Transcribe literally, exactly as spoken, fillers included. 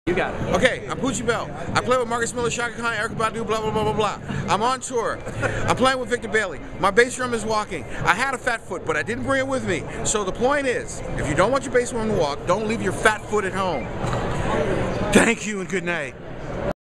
You got it. Okay, I'm Poogie Bell. I play with Marcus Miller, Chaka Khan, Erica Badu, blah, blah, blah, blah, blah. I'm on tour. I'm playing with Victor Bailey. My bass drum is walking. I had a fat foot, but I didn't bring it with me. So the point is, if you don't want your bass drum to walk, don't leave your fat foot at home. Thank you and good night.